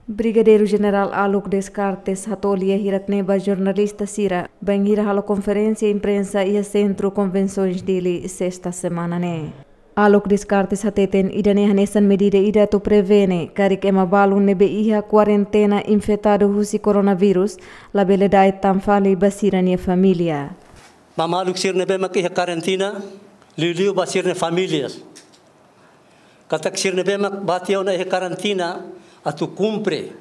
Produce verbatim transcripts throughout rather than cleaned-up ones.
Brigadeiro General Alok Descartes hatolia hiratneba jornalista Sira banhira halo conferência imprensa e centro convenções dele sexta semana né. Alok Descartes hateten idane hanesan medida ida to prevene karik ema balu nebe iha quarentena infectado husi coronavírus labele dai tamfali basira nia família. Mamaluk sir nebe mak iha quarentena liliu basir ne famílias. Katak sir nebe mak batiau na iha quarentena atu cumpre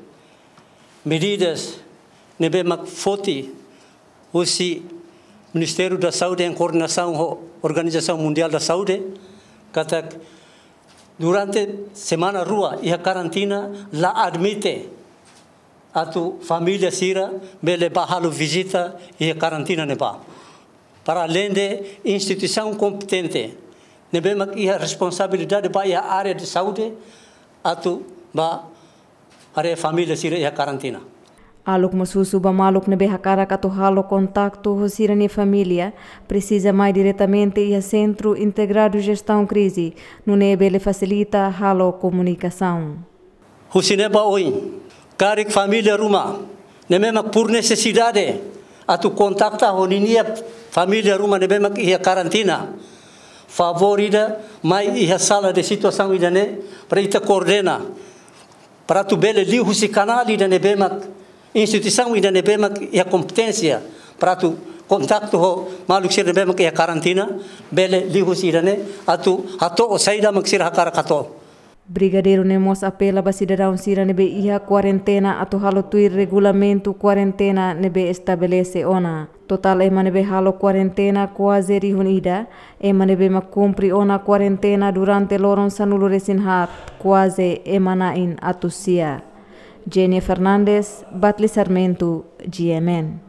medidas nebe mak foti usi Ministério da Saúde em coordenação com a Organização Mundial da Saúde kata durante semana rua e a quarentena la admite atu família sira bele bahalo visita e a quarentena neba para além de instituição competente nebe mak ia responsabilidade ba a área de saúde atu ba are família sira e a quarentena. Alok masusu ba maluk nebe hakara kato halo contacto hosira ni família precisa mais diretamente e a centro integrado gestão crise no nebe le facilita halo comunicação. Husineba oi karik família ruma nebe mak por necessidade atu contacta honinia família ruma nebe mak ia quarentena favorida mai ia sala de situação idane para ita coordena para tu bele li husi canal idane be mak instituição ainda nebe mak a competência para tu contacto ho maluk sir nebe mak a quarentena bele lihus irane atu hato o saída mak sir hakara kato. Brigadeiro nemos apela ba cidadão sira nebe iha quarentena atu halo tui regulamento quarentena nebe estabelece ona total ema nebe halo quarentena quase rihunida ema nebe mak cumpri ona quarentena durante loron sanulo resinhar quase ema nain atu sia. Jenny Fernandes, Batli Sarmento, G M N.